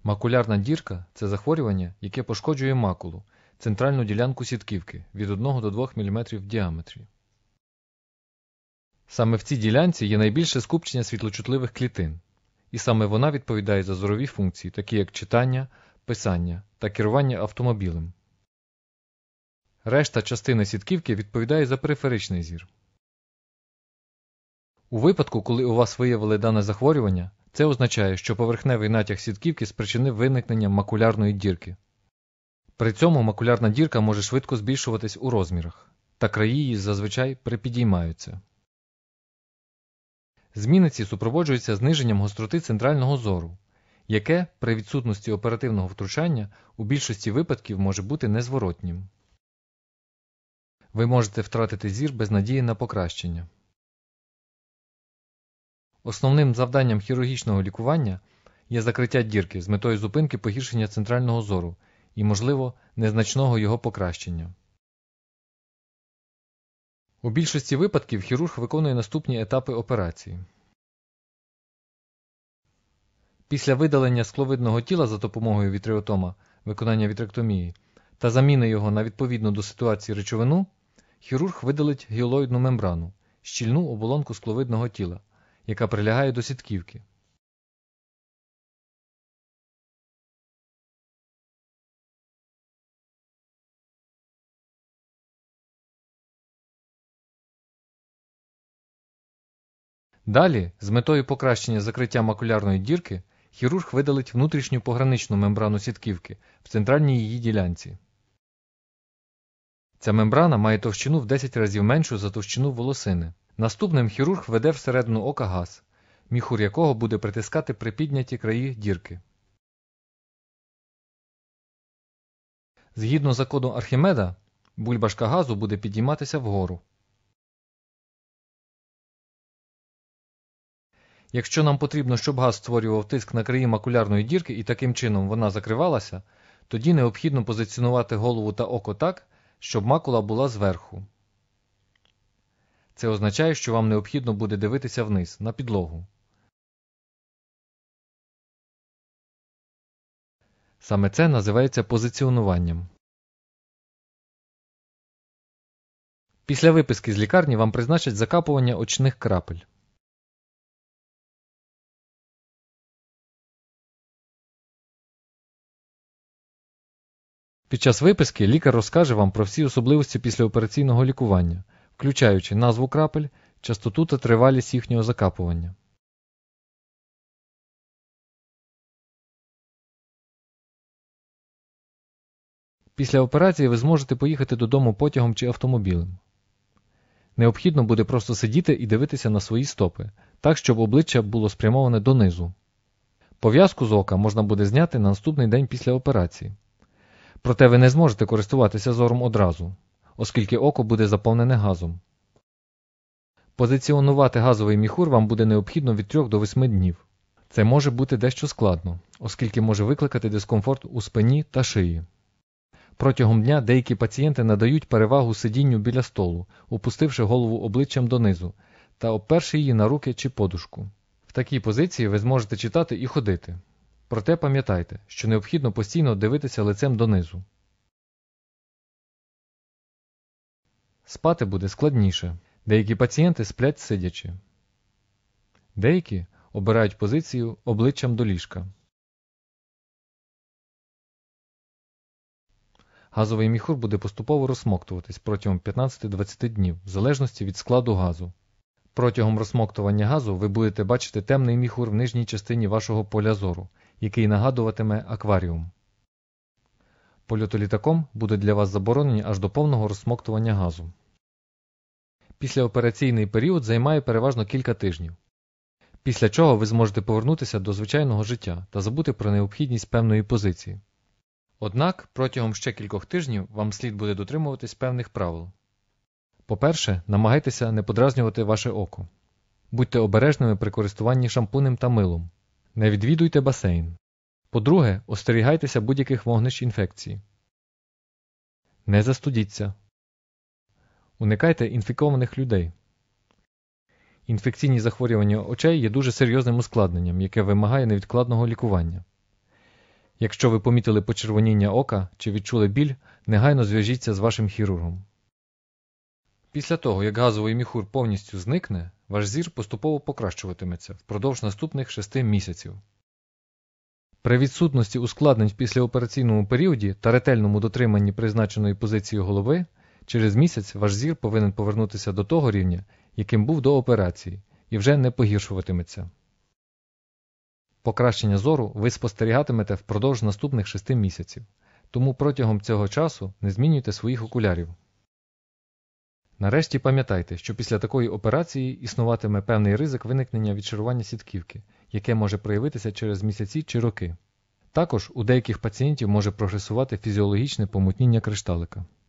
Макулярна дірка – це захворювання, яке пошкоджує макулу, центральну ділянку сітківки від 1 до 2 мм в діаметрі. Саме в цій ділянці є найбільше скупчення світлочутливих клітин, і саме вона відповідає за зорові функції, такі як читання, писання та керування автомобілем. Решта частини сітківки відповідає за периферичний зір. У випадку, коли у вас виявили дане захворювання, це означає, що поверхневий натяг сітківки спричинив виникнення макулярної дірки. При цьому макулярна дірка може швидко збільшуватись у розмірах, та краї її зазвичай припідіймаються. Зміни ці супроводжуються зниженням гостроти центрального зору, яке, при відсутності оперативного втручання, у більшості випадків може бути незворотнім. Ви можете втратити зір без надії на покращення. Основним завданням хірургічного лікування є закриття дірки з метою зупинки погіршення центрального зору і, можливо, незначного його покращення. У більшості випадків хірург виконує наступні етапи операції. Після видалення скловидного тіла за допомогою вітріотома, виконання вітректомії, та заміни його на відповідну до ситуації речовину, хірург видалить гіалоїдну мембрану – щільну оболонку скловидного тіла, яка прилягає до сітківки. Далі, з метою покращення закриття макулярної дірки, хірург видалить внутрішню пограничну мембрану сітківки в центральній її ділянці. Ця мембрана має товщину в 10 разів меншу за товщину волосини. Наступним хірург введе всередину ока газ, міхур якого буде притискати припідняті краї дірки. Згідно закону Архімеда, бульбашка газу буде підійматися вгору. Якщо нам потрібно, щоб газ створював тиск на краї макулярної дірки і таким чином вона закривалася, тоді необхідно позиціонувати голову та око так, щоб макула була зверху. Це означає, що вам необхідно буде дивитися вниз, на підлогу. Саме це називається позиціонуванням. Після виписки з лікарні вам призначать закапування очних крапель. Під час виписки лікар розкаже вам про всі особливості післяопераційного лікування, включаючи назву крапель, частоту та тривалість їхнього закапування. Після операції ви зможете поїхати додому потягом чи автомобілем. Необхідно буде просто сидіти і дивитися на свої стопи, так, щоб обличчя було спрямоване донизу. Пов'язку з ока можна буде зняти на наступний день після операції. Проте ви не зможете користуватися зором одразу, оскільки око буде заповнене газом. Позиціонувати газовий міхур вам буде необхідно від 3 до 8 днів. Це може бути дещо складно, оскільки може викликати дискомфорт у спині та шиї. Протягом дня деякі пацієнти надають перевагу сидінню біля столу, опустивши голову обличчям донизу та обперши її на руки чи подушку. В такій позиції ви зможете читати і ходити. Проте пам'ятайте, що необхідно постійно дивитися лицем донизу. Спати буде складніше. Деякі пацієнти сплять сидячи. Деякі обирають позицію обличчям до ліжка. Газовий міхур буде поступово розсмоктуватись протягом 15-20 днів, в залежності від складу газу. Протягом розсмоктування газу ви будете бачити темний міхур в нижній частині вашого поля зору, який нагадуватиме акваріум. Польоти літаком будуть для вас заборонені аж до повного розсмоктування газу. Післяопераційний період займає переважно кілька тижнів. Після чого ви зможете повернутися до звичайного життя та забути про необхідність певної позиції. Однак, протягом ще кількох тижнів вам слід буде дотримуватись певних правил. По-перше, намагайтеся не подразнювати ваше око. Будьте обережними при користуванні шампунем та милом. Не відвідуйте басейн. По-друге, остерігайтеся будь-яких вогнищ інфекції. Не застудіться. Уникайте інфікованих людей. Інфекційні захворювання очей є дуже серйозним ускладненням, яке вимагає невідкладного лікування. Якщо ви помітили почервоніння ока чи відчули біль, негайно зв'яжіться з вашим хірургом. Після того, як газовий міхур повністю зникне, ваш зір поступово покращуватиметься впродовж наступних 6 місяців. При відсутності ускладнень в післяопераційному періоді та ретельному дотриманні призначеної позиції голови, через місяць ваш зір повинен повернутися до того рівня, яким був до операції, і вже не погіршуватиметься. Покращення зору ви спостерігатимете впродовж наступних 6 місяців, тому протягом цього часу не змінюйте своїх окулярів. Нарешті пам'ятайте, що після такої операції існуватиме певний ризик виникнення відшарування сітківки, яке може проявитися через місяці чи роки. Також у деяких пацієнтів може прогресувати фізіологічне помутніння кришталика.